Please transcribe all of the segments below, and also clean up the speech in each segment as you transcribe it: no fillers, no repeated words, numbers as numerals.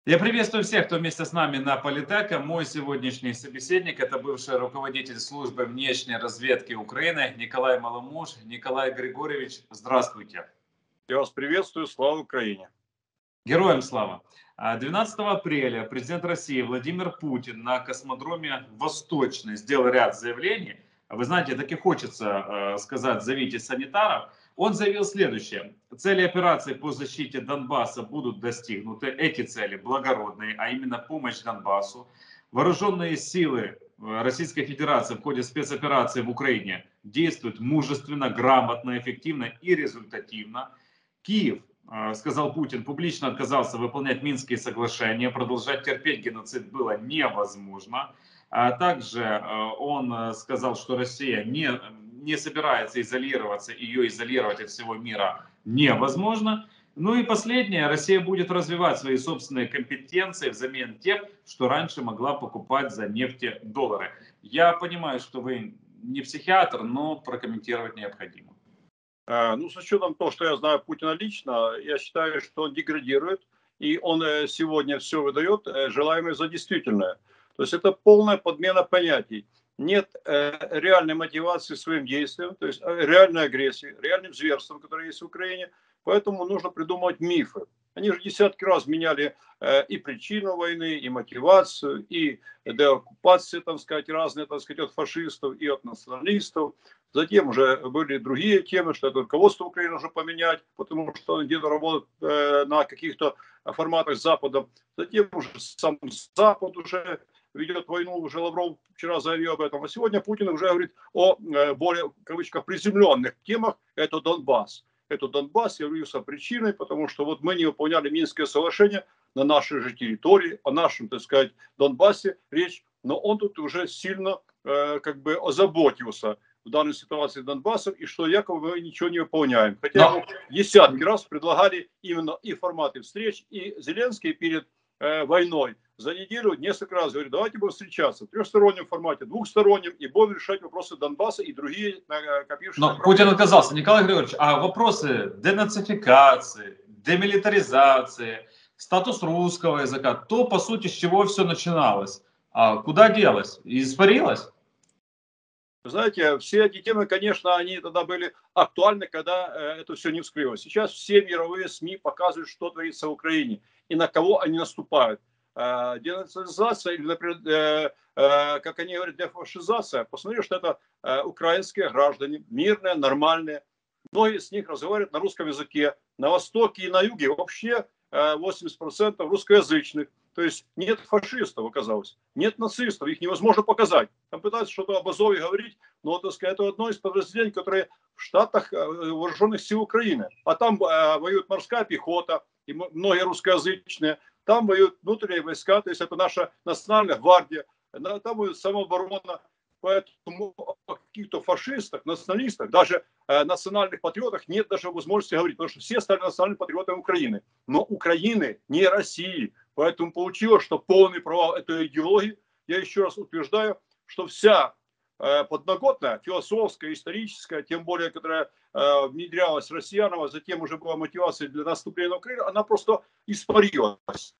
Я приветствую всех, кто вместе с нами на Политеке. Мой сегодняшний собеседник – это бывший руководитель службы внешней разведки Украины Николай Маломуж. Николай Григорьевич, здравствуйте. Я вас приветствую, слава Украине. Героям слава. 12 апреля президент России Владимир Путин на космодроме Восточный сделал ряд заявлений. Вы знаете, так и хочется сказать, зовите санитаров. Он заявил следующее. Цели операции по защите Донбасса будут достигнуты. Эти цели благородные, а именно помощь Донбассу. Вооруженные силы Российской Федерации в ходе спецоперации в Украине действуют мужественно, грамотно, эффективно и результативно. Киев, сказал Путин, публично отказался выполнять Минские соглашения. Продолжать терпеть геноцид было невозможно. Также он сказал, что Россия не собирается изолироваться, ее изолировать от всего мира невозможно. Ну и последнее, Россия будет развивать свои собственные компетенции взамен тех, что раньше могла покупать за нефтедоллары. Я понимаю, что вы не психиатр, но прокомментировать необходимо. Ну, с учетом того, что я знаю Путина лично, я считаю, что он деградирует, и он сегодня все выдает желаемое за действительное. То есть это полная подмена понятий. Нет реальной мотивации своим действиям, то есть реальной агрессии, реальным зверством, которое есть в Украине. Поэтому нужно придумывать мифы. Они же десятки раз меняли и причину войны, и мотивацию, и деоккупации, так сказать, разные, так сказать, от фашистов и от националистов. Затем уже были другие темы, что это руководство Украины нужно поменять, потому что где-то работает на каких-то форматах с Западом. Затем уже сам Запад уже ведет войну, уже Лавров вчера заявил об этом. А сегодня Путин уже говорит о более, в кавычках, приземленных темах, это Донбасс. Это Донбасс явился причиной, потому что вот мы не выполняли Минское соглашение на нашей же территории, о нашем, так сказать, Донбассе речь, но он тут уже сильно как бы озаботился в данной ситуации Донбассом, и что якобы мы ничего не выполняем. Хотя ему десятки раз предлагали именно и форматы встреч, и Зеленский перед войной за неделю несколько раз говорит, давайте будем встречаться в трехстороннем формате, двухстороннем, и будем решать вопросы Донбасса и другие накопившиеся Но Путин отказался. Николай Григорьевич, а вопросы денацификации, демилитаризации, статус русского языка, то, по сути, с чего все начиналось. А куда делось? Испарилось? Знаете, все эти темы, конечно, они тогда были актуальны, когда это все не вскрылось. Сейчас все мировые СМИ показывают, что творится в Украине и на кого они наступают. Денационализация, или, например, как они говорят, дефашизация. Посмотрите, что это украинские граждане, мирные, нормальные. Многие из них разговаривают на русском языке. На востоке и на юге вообще 80% русскоязычных. То есть нет фашистов, оказалось. Нет нацистов, их невозможно показать. Там пытаются что-то об Азове говорить, но, так сказать, это одно из подразделений, которые в штатах вооруженных сил Украины. А там воюет морская пехота, и многие русскоязычные. Там воюют внутренние войска, то есть это наша национальная гвардия. Там воюет самооборона. Поэтому о каких-то фашистах, националистах, даже национальных патриотах нет даже возможности говорить, потому что все стали национальными патриотами Украины. Но Украины, не России. Поэтому получилось, что полный провал этой идеологии. Я еще раз утверждаю, что вся подноготная, философская, историческая, тем более, которая внедрялась россиянам, а затем уже была мотивацией для наступления на Украину, она просто испарилась.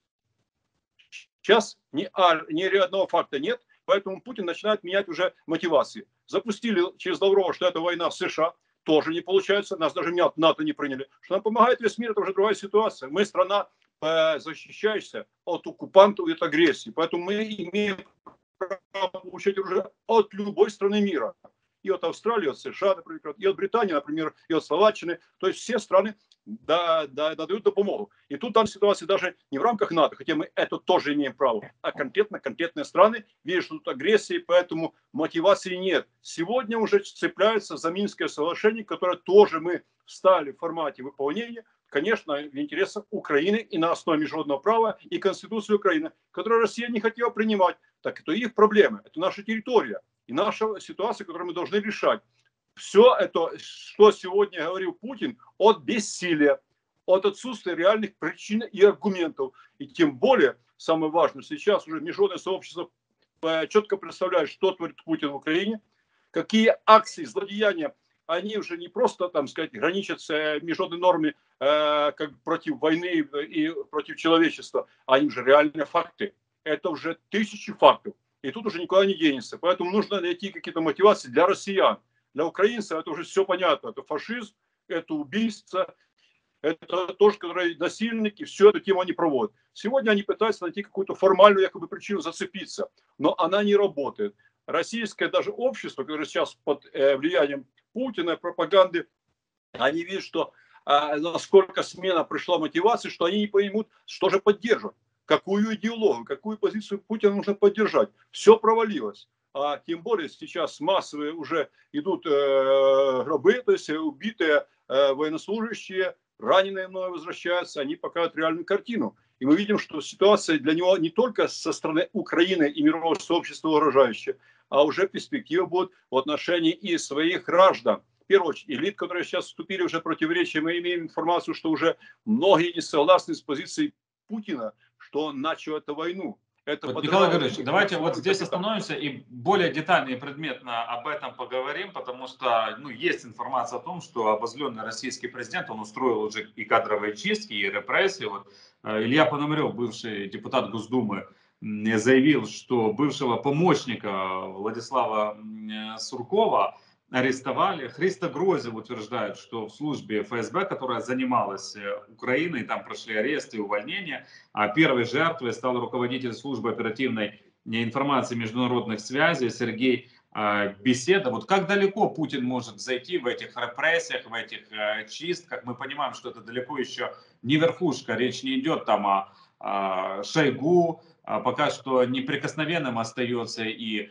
Сейчас ни одного факта нет. Поэтому Путин начинает менять уже мотивации. Запустили через Лаврова, что это война в США. Тоже не получается. Нас даже НАТО не приняли. Что нам помогает весь мир, это уже другая ситуация. Мы страна, защищающаяся от оккупантов и от агрессии. Поэтому мы имеем право получать уже от любой страны мира. И от Австралии, и от США, например, и от Британии, например, и от Словаччины. То есть все страны дают допомогу. И тут там ситуация даже не в рамках НАТО, хотя мы это тоже имеем право, а конкретные страны видят, что тут агрессии, поэтому мотивации нет. Сегодня уже цепляются за Минское соглашение, которое тоже мы вставили в формате выполнения, конечно, в интересах Украины и на основе международного права и Конституции Украины, которую Россия не хотела принимать. Так это их проблемы, это наша территория и наша ситуация, которую мы должны решать. Все это, что сегодня говорил Путин, от бессилия, от отсутствия реальных причин и аргументов. И тем более, самое важное, сейчас уже международное сообщество четко представляет, что творит Путин в Украине, какие акции, злодеяния они уже не просто, там сказать, граничат с международными нормами как против войны и против человечества, а они уже реальные факты. Это уже тысячи фактов. И тут уже никуда не денется. Поэтому нужно найти какие-то мотивации для россиян. Для украинцев это уже все понятно. Это фашизм, это убийство, это тоже, которые насильники, всю эту тему они проводят. Сегодня они пытаются найти какую-то формальную якобы причину зацепиться, но она не работает. Российское даже общество, которое сейчас под влиянием Путина, пропаганды, они видят, что насколько смена пришла мотивации, что они не поймут, что же поддерживать, какую идеологию, какую позицию Путина нужно поддержать. Все провалилось. А тем более сейчас массовые уже идут гробы, то есть убитые военнослужащие, раненые мной возвращаются, они показывают реальную картину. И мы видим, что ситуация для него не только со стороны Украины и мирового сообщества угрожающая, а уже перспектива будет в отношении и своих граждан. В первую очередь, элит, которые сейчас вступили уже в противоречие, мы имеем информацию, что уже многие не согласны с позицией Путина, что он начал эту войну. Это Вот, Николай подрывает Григорьевич, давайте вот здесь остановимся и более детально и предметно об этом поговорим, потому что есть информация о том, что обозленный российский президент, он устроил уже и кадровые чистки, и репрессии. Вот, Илья Пономарев, бывший депутат Госдумы, заявил, что бывшего помощника Владислава Суркова арестовали. Христо Грозев утверждает, что в службе ФСБ, которая занималась Украиной, там прошли аресты и увольнения, а первой жертвой стал руководитель службы оперативной информации международных связей Сергей Беседа. Вот как далеко Путин может зайти в этих репрессиях, в этих чистках? Мы понимаем, что это далеко еще не верхушка, речь не идет там о Шойгу, пока что неприкосновенным остается и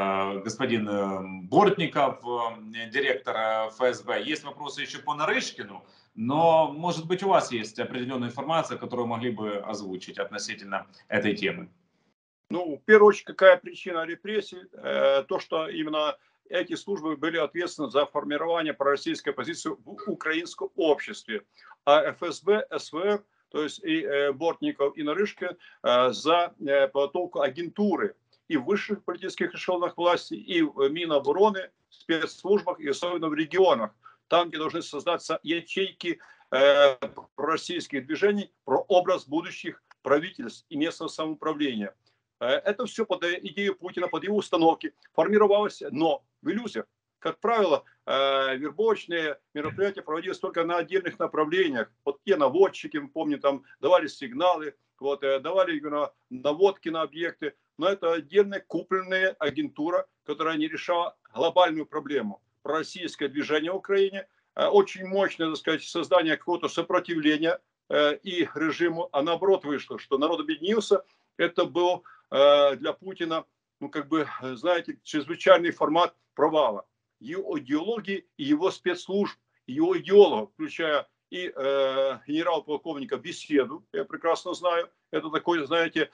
господин Бортников, директор ФСБ. Есть вопросы еще по Нарышкину, но, может быть, у вас есть определенная информация, которую могли бы озвучить относительно этой темы. Ну, в первую очередь, какая причина репрессий? То, что именно эти службы были ответственны за формирование пророссийской позиции в украинском обществе. А ФСБ, СВР, то есть и Бортников, и Нарышкин, за подготовку агентуры и в высших политических эшелонах власти, и в Минобороны, в спецслужбах, и особенно в регионах, там, где должны создаться ячейки пророссийских движений, про образ будущих правительств и местного самоуправления. Это все под идею Путина, под его установки формировалось, но в иллюзиях. Как правило, вербовочные мероприятия проводились только на отдельных направлениях. Вот те наводчики, помню, там давали сигналы, вот, давали наводки на объекты, но это отдельная купленная агентура, которая не решала глобальную проблему. Пророссийское движение в Украине, очень мощное, так сказать, создание какого-то сопротивления и режиму, а наоборот вышло, что народ объединился. Это был для Путина, ну, как бы, знаете, чрезвычайный формат провала. Его идеологии и его спецслужб, его идеологов, включая и генерал-полковника Беседу, я прекрасно знаю, это такой, знаете,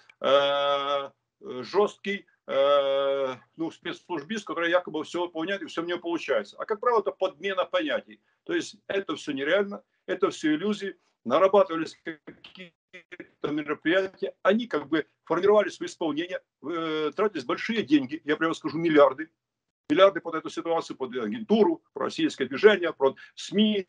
жесткий спецслужбист, который якобы все выполняет и все у него получается. А, как правило, это подмена понятий. То есть это все нереально, это все иллюзии, нарабатывались какие-то мероприятия, они как бы формировались в исполнение, тратились большие деньги, я прямо скажу, миллиарды под эту ситуацию, под агентуру, про российское движение, под СМИ,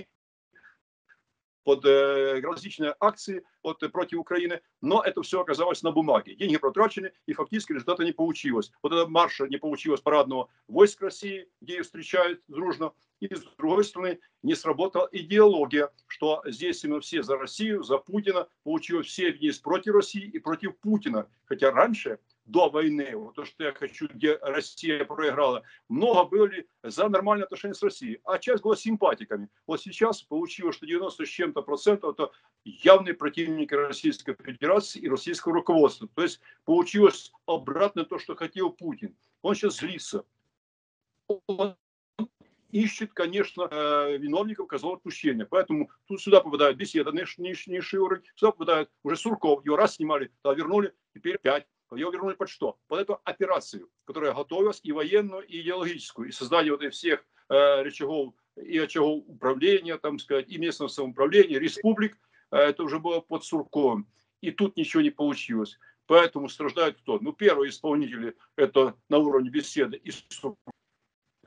под различные акции против Украины, но это все оказалось на бумаге. Деньги протрачены, и фактически результата не получилось. Вот это марша не получилось парадного войск России, где ее встречают дружно, и с другой стороны не сработала идеология, что здесь именно все за Россию, за Путина, получилось все объединились против России и против Путина. Хотя раньше, до войны, вот то, что я хочу, где Россия проиграла, много были за нормальные отношения с Россией, а часть была симпатиками. Вот сейчас получилось, что 90 с чем-то процентов это явные противники Российской Федерации и российского руководства. То есть получилось обратно то, что хотел Путин. Он сейчас злится. Он ищет, конечно, виновников козлов отпущения. Поэтому тут сюда попадает Беседа, низший уровень, сюда попадает уже Сурков. Его раз снимали, тогда вернули, теперь опять. Его вернули под что? Под эту операцию, которая готовилась и военную, и идеологическую. И создание вот этих всех рычагов и очагов управления, там сказать, и местного самоуправления, республик, это уже было под Сурковым. И тут ничего не получилось. Поэтому страждают кто? Ну, первые исполнители, это на уровне Беседы и Сурков.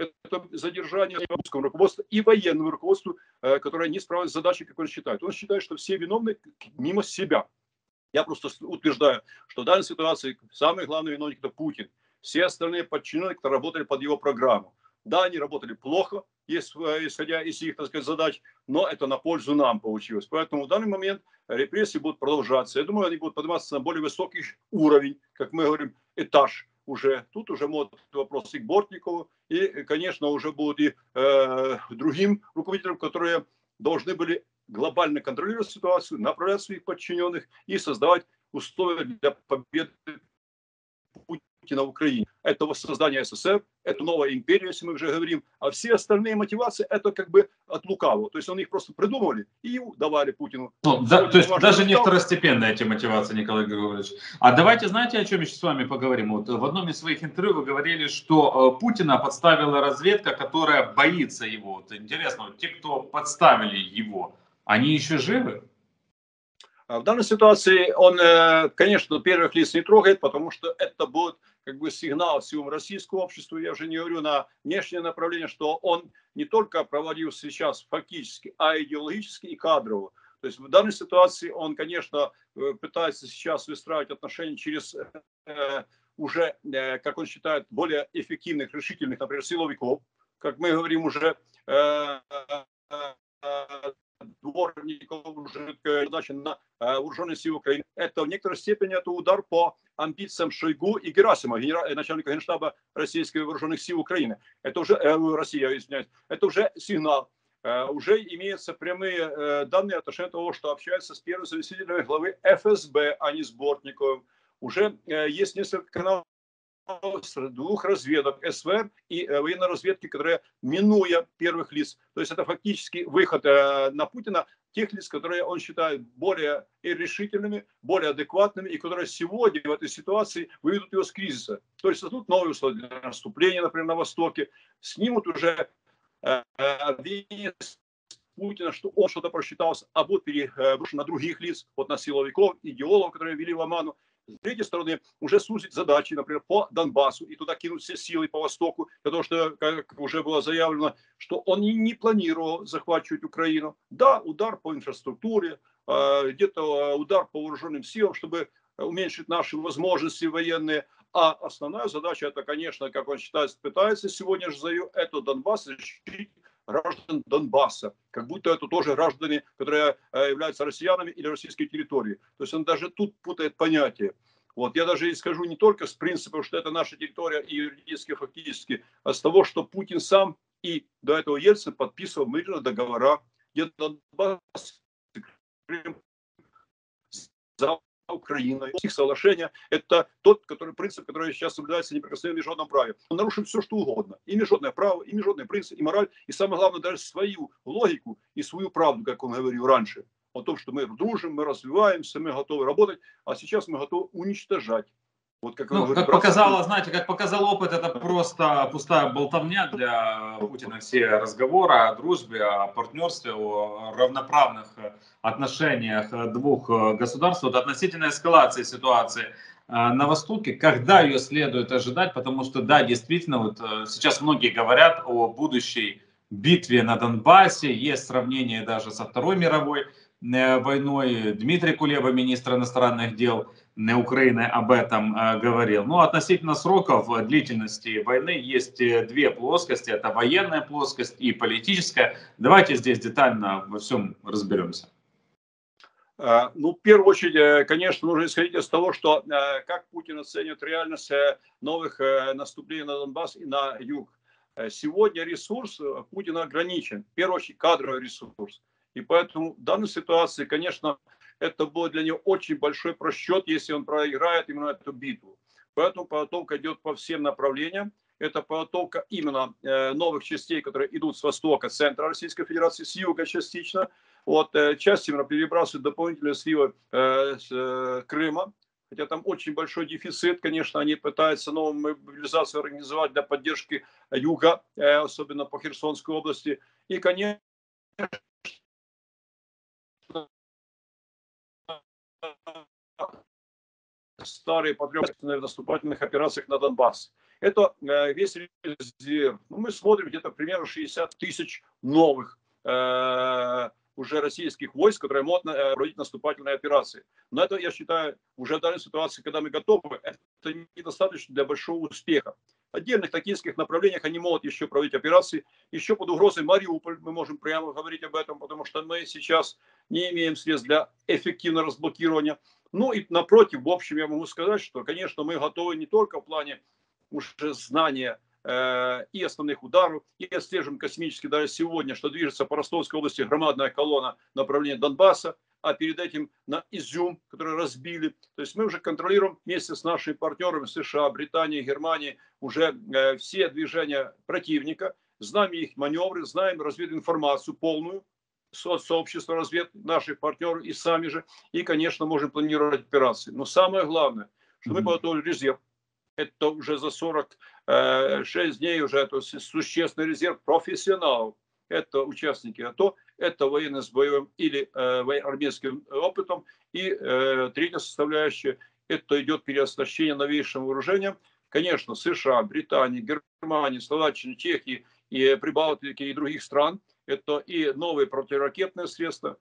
это задержание русского руководства и военного руководства, которое не справилось с задачей, как он считает. Он считает, что все виновны мимо себя. Я просто утверждаю, что в данной ситуации самый главный виновник – это Путин. Все остальные подчиненные, кто работали под его программу. Да, они работали плохо, исходя из их, так сказать, задач, но это на пользу нам получилось. Поэтому в данный момент репрессии будут продолжаться. Я думаю, они будут подниматься на более высокий уровень, как мы говорим, этаж уже. Тут уже могут вопросы к Бортникову и, конечно, уже будут и другим руководителям, которые должны были глобально контролировать ситуацию, направлять своих подчиненных и создавать условия для победы Путина в Украине. Это воссоздание СССР, это новая империя, если мы уже говорим. А все остальные мотивации это как бы от лукавого. То есть они их просто придумывали и давали Путину. Ну, да, то есть даже не второстепенные эти мотивации, Николай Григорьевич. А давайте, знаете, о чем еще с вами поговорим? Вот в одном из своих интервью вы говорили, что Путина подставила разведка, которая боится его. Вот интересно, вот те, кто подставили его, они еще живы? В данной ситуации он, конечно, первых лиц не трогает, потому что это будет как бы сигнал всему российскому обществу, я уже не говорю на внешнее направление, что он не только проводил сейчас фактически, а идеологически и кадрово. То есть в данной ситуации он, конечно, пытается сейчас выстраивать отношения через уже, как он считает, более эффективных, решительных, например, силовиков. Как мы говорим уже, дворников, уже задача на вооруженные силы Украины. Это в некоторой степени это удар по амбициям Шойгу и Герасимова, начальника Генштаба российских вооруженных сил Украины. Это уже Россия, извиняюсь. Это уже сигнал. Уже имеются прямые данные отношения того, что общаются с первым заместителем главы ФСБ, а не с Бортниковым. Уже есть несколько каналов двух разведок, СВР и военной разведки, которые минуя первых лиц. То есть это фактически выход на Путина тех лиц, которые он считает более решительными, более адекватными и которые сегодня в этой ситуации выведут его с кризиса. То есть создадут новые условия для наступления, например, на Востоке, снимут уже обвинения Путина, что он что-то просчитался, а будут переброшены на других лиц, вот на силовиков, идеологов, которые вели в оману. С третьей стороны, уже сузить задачи, например, по Донбассу, и туда кинуть все силы по Востоку, потому что, как уже было заявлено, что он не планировал захватывать Украину. Да, удар по инфраструктуре, где-то удар по вооруженным силам, чтобы уменьшить наши возможности военные. А основная задача, это, конечно, как он считает, пытается сегодня же заявить, это Донбасс защитить граждан Донбасса, как будто это тоже граждане, которые являются россиянами или российской территории. То есть он даже тут путает понятия. Вот я даже скажу не только с принципа, что это наша территория и юридически, фактически, а с того, что Путин сам и до этого Ельцин подписывал мирные договора, где Донбасс, Крым, за Украиной. Их соглашение – это тот принцип, который сейчас соблюдается в неприкосновенном международном праве. Он нарушит все, что угодно. И международное право, и международный принцип, и мораль, и самое главное, даже свою логику и свою правду, как он говорил раньше. О том, что мы дружим, мы развиваемся, мы готовы работать, а сейчас мы готовы уничтожать. Вот как, Ну, как показало, знаете, как показал опыт, это просто пустая болтовня для Путина. Все разговоры о дружбе, о партнерстве, о равноправных отношениях двух государств. Вот относительно эскалации ситуации на Востоке, когда ее следует ожидать, потому что, да, действительно, вот сейчас многие говорят о будущей битве на Донбассе, есть сравнение даже со Второй мировой войной. Дмитрий Кулеба, министр иностранных дел Украины, об этом говорил. Но относительно сроков длительности войны есть две плоскости. Это военная плоскость и политическая. Давайте здесь детально во всем разберемся. Ну, в первую очередь, конечно, нужно исходить из того, что как Путин оценивает реальность новых наступлений на Донбасс и на юг. Сегодня ресурс Путина ограничен. В первую очередь, кадровый ресурс. И поэтому в данной ситуации, конечно, это будет для него очень большой просчет, если он проиграет именно эту битву. Поэтому подготовка идет по всем направлениям. Это подготовка именно новых частей, которые идут с востока, с центра Российской Федерации, с юга частично. Вот, часть именно перебрасывают дополнительные сливы с Крыма. Хотя там очень большой дефицит, конечно, они пытаются новую мобилизацию организовать для поддержки юга, особенно по Херсонской области. И, конечно, старые патриоты в наступательных операциях на Донбасс. Это весь резерв. Ну, мы смотрим где-то примерно 60 тысяч новых уже российских войск, которые могут проводить наступательные операции. Но это, я считаю, уже в данной ситуации, когда мы готовы, это недостаточно для большого успеха. В отдельных тактических направлениях они могут еще проводить операции. Еще под угрозой Мариуполь, мы можем прямо говорить об этом, потому что мы сейчас не имеем средств для эффективного разблокирования. Ну и напротив, в общем, я могу сказать, что, конечно, мы готовы не только в плане уже знания и основных ударов, и отслеживаем космически даже сегодня, что движется по Ростовской области громадная колонна направления Донбасса, а перед этим на Изюм, который разбили. То есть мы уже контролируем вместе с нашими партнерами США, Британией, Германией уже все движения противника, знаем их маневры, знаем развединформацию полную, сообщество развед наших партнеров и сами же, и, конечно, можем планировать операции. Но самое главное, что мы подготовили резерв. Это уже за 46 дней уже это существенный резерв профессионалов. Это участники АТО, это военные с боевым или армейским опытом. И третья составляющая, это идет переоснащение новейшим вооружением. Конечно, США, Британии, Германии, Словаччины, Чехии, и Прибалтики и других стран. Это и новые противоракетные средства,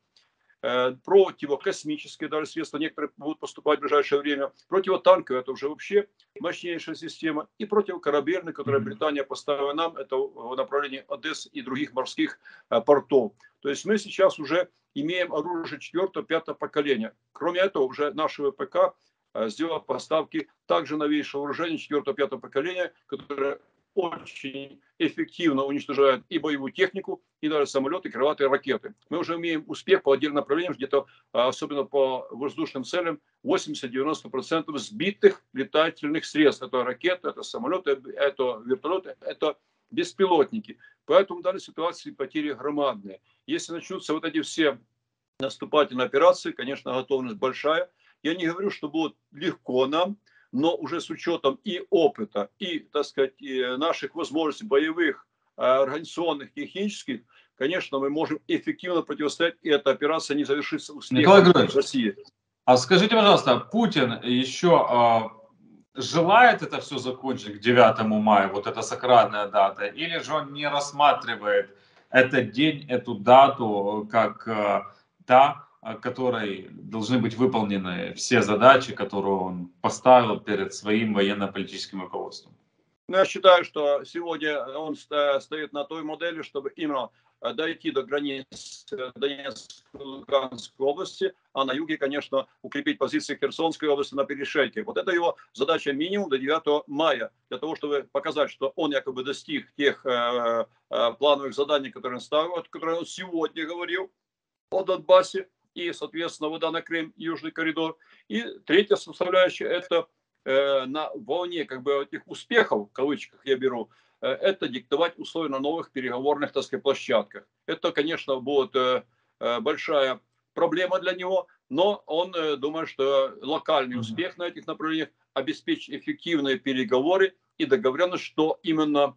противокосмические даже средства, некоторые будут поступать в ближайшее время, противотанковые, это уже вообще мощнейшая система, и противокорабельные, которые Британия поставила нам, это в направлении Одессы и других морских портов. То есть мы сейчас уже имеем оружие 4-5 поколения. Кроме этого, уже наше ВПК сделало поставки также новейшего вооружения 4-5 поколения, которое очень эффективно уничтожают и боевую технику, и даже самолеты, и крылатые ракеты. Мы уже имеем успех по отдельным направлениям, где-то, особенно по воздушным целям, 80-90% сбитых летательных средств. Это ракеты, это самолеты, это вертолеты, это беспилотники. Поэтому в данной ситуации потери громадные. Если начнутся вот эти все наступательные операции, конечно, готовность большая. Я не говорю, что будет легко нам, но уже с учетом и опыта, и, так сказать, и наших возможностей боевых, организационных, технических, конечно, мы можем эффективно противостоять, и эта операция не завершится успехом в России. А скажите, пожалуйста, Путин еще желает это все закончить к 9 мая, вот эта сакральная дата, или же он не рассматривает этот день, эту дату как та, которой должны быть выполнены все задачи, которые он поставил перед своим военно-политическим руководством? Ну, я считаю, что сегодня он стоит на той модели, чтобы именно дойти до границ Донецкой и Луганской области, а на юге, конечно, укрепить позиции Херсонской области на перешейке. Вот это его задача минимум до 9 мая, для того, чтобы показать, что он якобы достиг тех плановых заданий, которые он ставил, которые он сегодня говорил о Донбассе, и, соответственно, вода на Крым, Южный коридор. И третья составляющая – это на волне как бы этих успехов, в кавычках я беру, это диктовать условия на новых переговорных, так сказать, площадках. Это, конечно, будет большая проблема для него, но он думает, что локальный успех на этих направлениях обеспечит эффективные переговоры и договоренность, что именно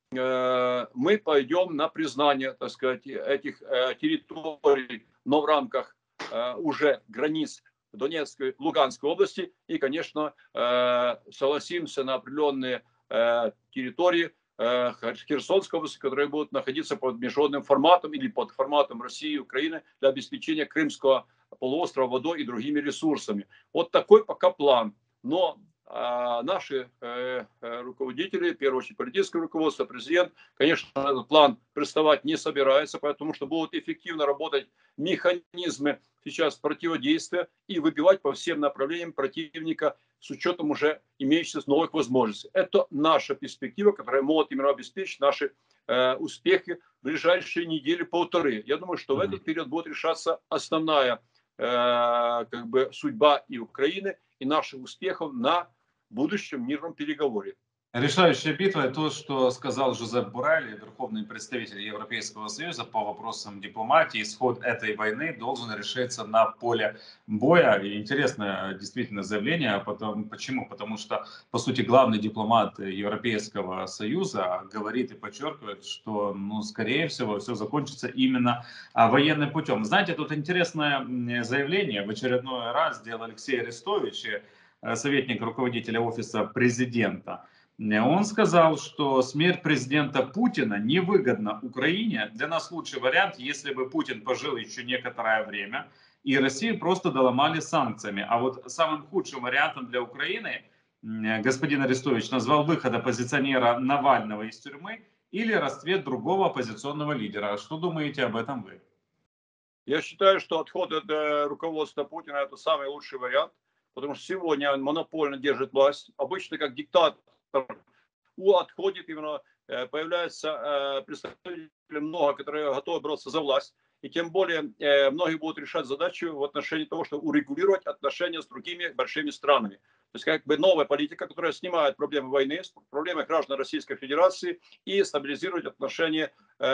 мы пойдем на признание, так сказать, этих территорий, но в рамках уже границ Донецкой, Луганской области, и, конечно, согласимся на определенные территории Херсонской области, которые будут находиться под международным форматом или под форматом России и Украины для обеспечения Крымского полуострова водой и другими ресурсами. Вот такой пока план. Но наши руководители, в первую очередь политическое руководство, президент, конечно, этот план представать не собирается, потому что будут эффективно работать механизмы сейчас противодействия и выбивать по всем направлениям противника с учетом уже имеющихся новых возможностей. Это наша перспектива, которая может именно обеспечить наши успехи в ближайшие недели-полторы. Я думаю, что в этот период будет решаться основная как бы судьба и Украины, и наших успехов на будущем мирном переговоре. Решающая битва – то, что сказал Жозеп Боррель, верховный представитель Европейского Союза по вопросам дипломатии. Исход этой войны должен решиться на поле боя. И интересное действительно заявление. Почему? Потому что, по сути, главный дипломат Европейского Союза говорит и подчеркивает, что, скорее всего, все закончится именно военным путем. Знаете, тут интересное заявление в очередной раз сделал Алексей Арестович. советник руководителя офиса президента. Он сказал, что смерть президента Путина невыгодна Украине. Для нас лучший вариант, если бы Путин пожил еще некоторое время, и Россию просто доломали санкциями. А вот самым худшим вариантом для Украины господин Арестович назвал выход оппозиционера Навального из тюрьмы или расцвет другого оппозиционного лидера. Что думаете об этом вы? Я считаю, что отход от руководства Путина – это самый лучший вариант, потому что сегодня он монопольно держит власть. Обычно как диктатор отходит, именно появляется представители много, которые готовы бороться за власть. И тем более многие будут решать задачу в отношении того, чтобы урегулировать отношения с другими большими странами. То есть как бы новая политика, которая снимает проблемы войны, проблемы граждан Российской Федерации и стабилизирует отношения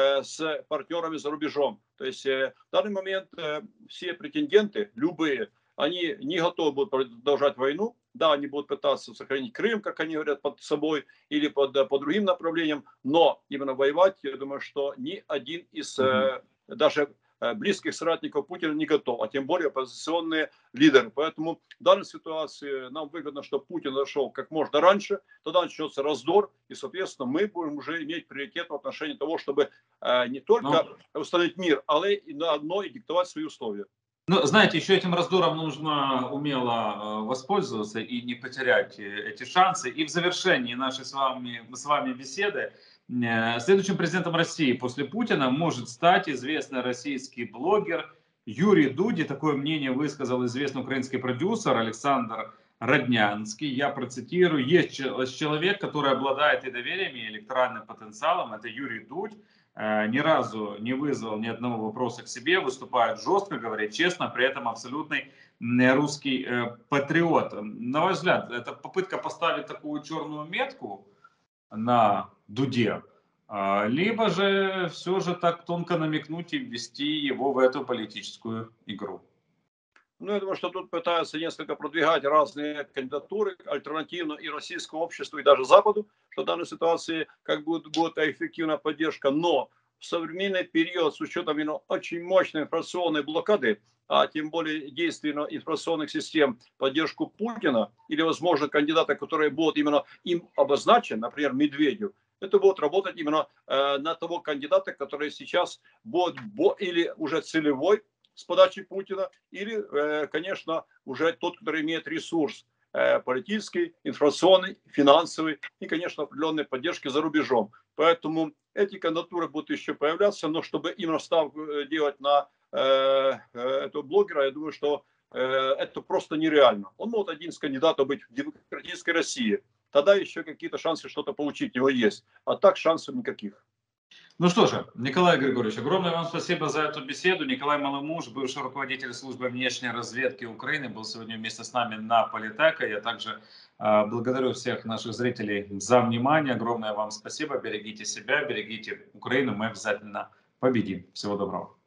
с партнерами за рубежом. То есть в данный момент все претенденты, любые, они не готовы будут продолжать войну. Да, они будут пытаться сохранить Крым, как они говорят, под собой или по другим направлениям, но именно воевать, я думаю, что ни один из даже близких соратников Путина не готов, а тем более оппозиционные лидеры. Поэтому в данной ситуации нам выгодно, чтобы Путин зашел как можно раньше, тогда начнется раздор, и, соответственно, мы будем уже иметь приоритет в отношении того, чтобы не только установить мир, але и заодно и диктовать свои условия. Ну, знаете, еще этим раздором нужно умело воспользоваться и не потерять эти шансы. И в завершении нашей с вами беседы, следующим президентом России после Путина может стать известный российский блогер Юрий Дудь. Такое мнение высказал известный украинский продюсер Александр Роднянский. Я процитирую: есть человек, который обладает и доверием, и электоральным потенциалом. Это Юрий Дудь. Ни разу не вызвал ни одного вопроса к себе, выступает жестко, говорит честно, при этом абсолютный русский патриот. На ваш взгляд, это попытка поставить такую черную метку на Дуде, либо же все же так тонко намекнуть и ввести его в эту политическую игру? Ну, я думаю, что тут пытаются несколько продвигать разные кандидатуры, альтернативно и российскому обществу, и даже Западу, что в данной ситуации как будет эффективная поддержка. Но в современный период, с учетом очень мощной информационной блокады, а тем более действий информационных систем, поддержку Путина или, возможно, кандидата, которые будут именно им обозначены, например, Медведев, это будет работать именно на того кандидата, который сейчас будет или уже целевой, с подачи Путина, или, конечно, уже тот, который имеет ресурс политический, информационный, финансовый и, конечно, определенной поддержки за рубежом. Поэтому эти кандидатуры будут еще появляться, но чтобы именно ставку делать на этого блогера, я думаю, что это просто нереально. Он может один из кандидатов быть в демократической России. Тогда еще какие-то шансы что-то получить у него есть. А так шансов никаких. Ну что же, Николай Григорьевич, огромное вам спасибо за эту беседу. Николай Маломуж, бывший руководитель службы внешней разведки Украины, был сегодня вместе с нами на Политеко. Я также благодарю всех наших зрителей за внимание. Огромное вам спасибо. Берегите себя, берегите Украину. Мы обязательно победим. Всего доброго.